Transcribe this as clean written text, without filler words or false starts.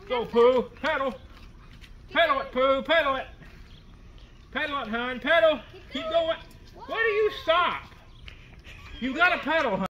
Go, Pooh. Pedal. Pedal it, Pooh. Pedal it. Pedal it, hon. Pedal. Keep going. Why do you stop? You got to pedal, hon.